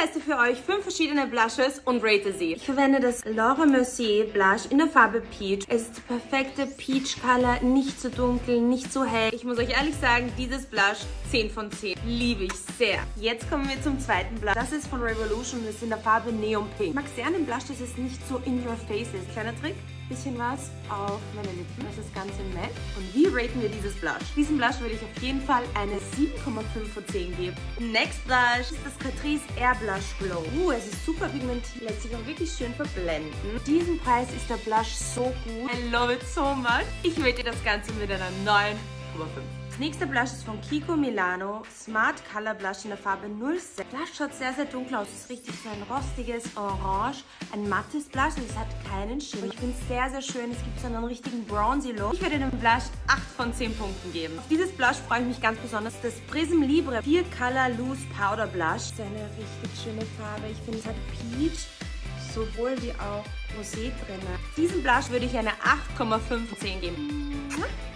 teste für euch 5 verschiedene Blushes und rate sie. Ich verwende das Laura Mercier Blush in der Farbe Peach. Es ist der perfekte Peach Color, nicht zu dunkel, nicht zu hell. Ich muss euch ehrlich sagen, dieses Blush 10 von 10. Liebe ich sehr. Jetzt kommen wir zum zweiten Blush. Das ist von Revolution und ist in der Farbe Neon Pink. Ich mag sehr an dem Blush, dass es nicht so in your face ist. Kleiner Trick. Bisschen was auf meine Lippen, das ist ganz matt. Und wie raten wir dieses Blush? Diesen Blush würde ich auf jeden Fall eine 7,5 von 10 geben. Next Blush ist das Catrice Air Blush Glow. Es ist super pigmentiert, lässt sich auch wirklich schön verblenden. Diesen Preis ist der Blush so gut. I love it so much. Ich rate das Ganze mit einer 9,5. Das nächste Blush ist von Kiko Milano Smart Color Blush in der Farbe 06. Das Blush schaut sehr, sehr dunkel aus. Es ist richtig so ein rostiges Orange, ein mattes Blush und es hat keinen Schimmer. Ich finde es sehr, sehr schön. Es gibt so einen richtigen bronzy Look. Ich würde dem Blush 8 von 10 Punkten geben. Auf dieses Blush freue ich mich ganz besonders. Das Prism Libre 4 Color Loose Powder Blush. Das ist eine richtig schöne Farbe. Ich finde, es hat Peach sowohl wie auch Rosé drin. Diesen Blush würde ich eine 8,5 von 10 geben.